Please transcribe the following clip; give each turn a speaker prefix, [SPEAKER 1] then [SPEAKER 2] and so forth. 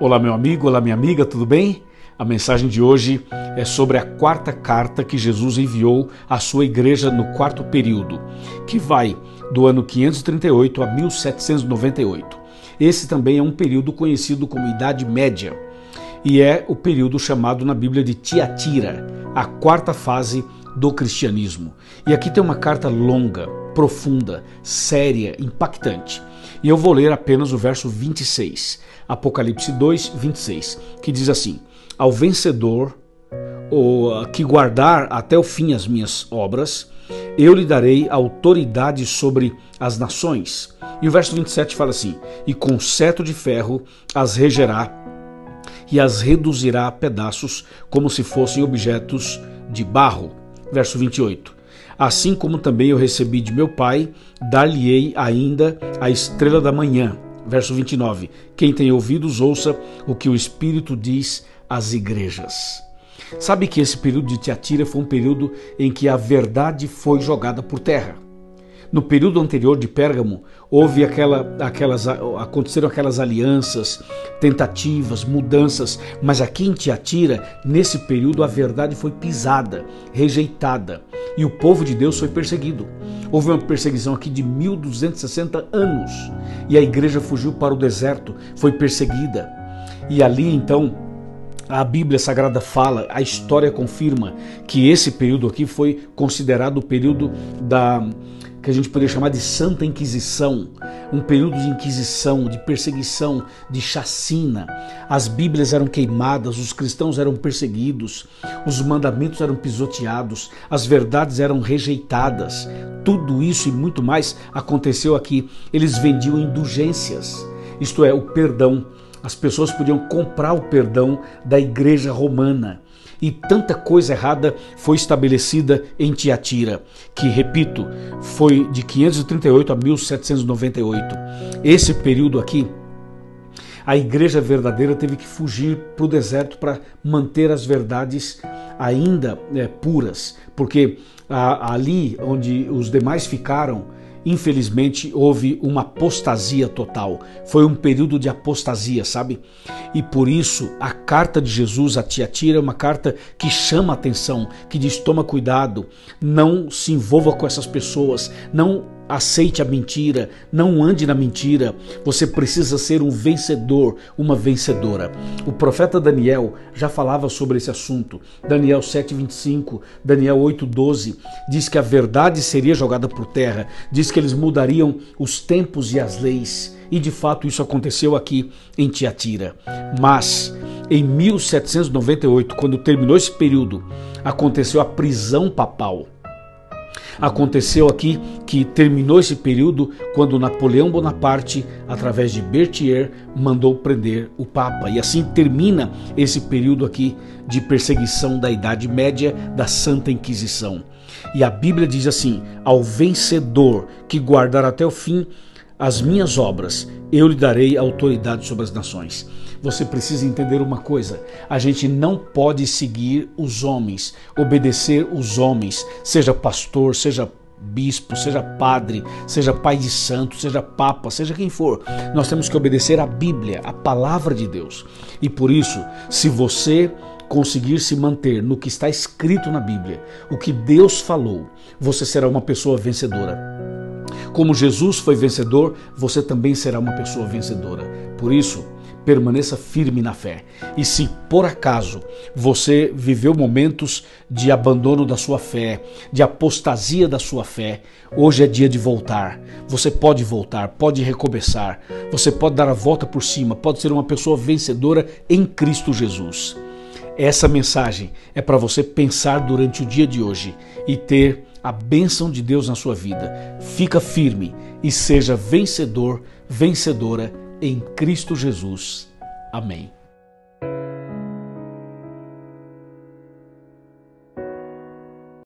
[SPEAKER 1] Olá meu amigo, olá minha amiga, tudo bem? A mensagem de hoje é sobre a quarta carta que Jesus enviou à sua igreja no quarto período, que vai do ano 538 a 1798. Esse também é um período conhecido como Idade Média e é o período chamado na Bíblia de Tiatira, a quarta fase do cristianismo. E aqui tem uma carta longa, profunda, séria, impactante. E eu vou ler apenas o verso 26, Apocalipse 2, 26, que diz assim: ao vencedor, que guardar até o fim as minhas obras, eu lhe darei autoridade sobre as nações. E o verso 27 fala assim: e com cetro de ferro as regerá e as reduzirá a pedaços como se fossem objetos de barro. Verso 28. Assim como também eu recebi de meu Pai, dar-lhe-ei ainda a estrela da manhã. Verso 29. Quem tem ouvidos, ouça o que o Espírito diz às igrejas. Sabe que esse período de Tiatira foi um período em que a verdade foi jogada por terra. No período anterior de Pérgamo, aconteceram aquelas alianças, tentativas, mudanças, mas aqui em Tiatira, nesse período, a verdade foi pisada, rejeitada, e o povo de Deus foi perseguido. Houve uma perseguição aqui de 1260 anos, e a igreja fugiu para o deserto, foi perseguida. E ali então, a Bíblia Sagrada fala, a história confirma que esse período aqui foi considerado o período que a gente poderia chamar de Santa Inquisição, um período de inquisição, de perseguição, de chacina. As Bíblias eram queimadas, os cristãos eram perseguidos, os mandamentos eram pisoteados, as verdades eram rejeitadas. Tudo isso e muito mais aconteceu aqui. Eles vendiam indulgências, isto é, o perdão. As pessoas podiam comprar o perdão da igreja romana. E tanta coisa errada foi estabelecida em Tiatira, que, repito, foi de 538 a 1798. Esse período aqui, a igreja verdadeira teve que fugir para o deserto para manter as verdades ainda puras, porque ali onde os demais ficaram, infelizmente houve uma apostasia total. Foi um período de apostasia, sabe? E por isso a carta de Jesus a Tiatira é uma carta que chama a atenção, que diz: toma cuidado, não se envolva com essas pessoas, não aceite a mentira, não ande na mentira. Você precisa ser um vencedor, uma vencedora. O profeta Daniel já falava sobre esse assunto. Daniel 7:25, Daniel 8:12 diz que a verdade seria jogada por terra, diz que eles mudariam os tempos e as leis. E de fato isso aconteceu aqui em Tiatira. Mas em 1798, quando terminou esse período, aconteceu a prisão papal. Aconteceu aqui que terminou esse período quando Napoleão Bonaparte, através de Berthier, mandou prender o Papa. E assim termina esse período aqui de perseguição da Idade Média, da Santa Inquisição. E a Bíblia diz assim: ao vencedor que guardar até o fim as minhas obras, eu lhe darei autoridade sobre as nações. Você precisa entender uma coisa: a gente não pode seguir os homens, obedecer os homens, seja pastor, seja bispo, seja padre, seja pai de santo, seja papa, seja quem for. Nós temos que obedecer a Bíblia, a palavra de Deus. E por isso, se você conseguir se manter no que está escrito na Bíblia, o que Deus falou, você será uma pessoa vencedora. Como Jesus foi vencedor, você também será uma pessoa vencedora. Por isso, permaneça firme na fé. E se por acaso você viveu momentos de abandono da sua fé, de apostasia da sua fé, hoje é dia de voltar. Você pode voltar, pode recomeçar. Você pode dar a volta por cima, pode ser uma pessoa vencedora em Cristo Jesus. Essa mensagem é para você pensar durante o dia de hoje e ter a bênção de Deus na sua vida. Fica firme e seja vencedor, vencedora em Cristo Jesus. Amém.